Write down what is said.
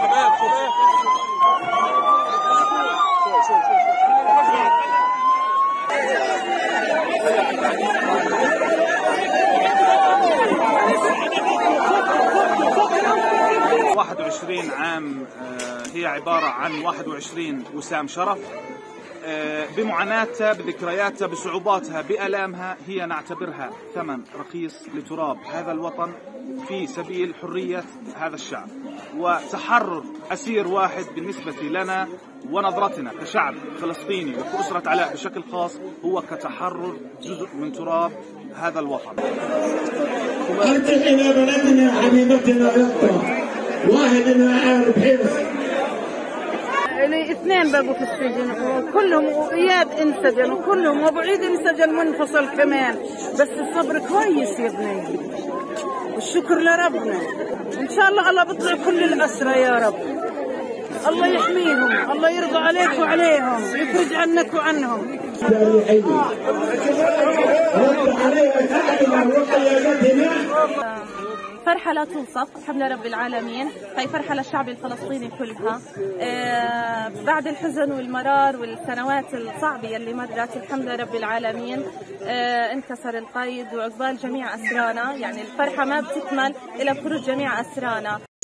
شباب 21 عام هي عبارة عن 21 وسام شرف بمعاناتها، بذكرياتها، بصعوباتها، بآلامها. هي نعتبرها ثمن رخيص لتراب هذا الوطن في سبيل حرية هذا الشعب وتحرر أسير واحد. بالنسبة لنا ونظرتنا كشعب فلسطيني وكأسرة علاء بشكل خاص هو كتحرر جزء من تراب هذا الوطن. أنت إلى بلدنا حبيبتنا يقطع واحد عارف حرص. اثنين بقوا في السجن وكلهم، وإياد انسجن وكلهم، وأبو عيد انسجن منفصل كمان. بس الصبر كويس يا بني، والشكر لربنا. إن شاء الله بيطلع كل الأسرى يا رب. الله يحميهم، الله يرضى عليك وعليهم، يفرج عنك وعنهم. فرحة لا توصف، الحمد لله رب العالمين. هي فرحة للشعب الفلسطيني كلها. بعد الحزن والمرار والسنوات الصعبة اللي مرت، الحمد لله رب العالمين انكسر القيد وعقبال جميع أسرانا. يعني الفرحة ما بتكمل إلى خروج جميع أسرانا.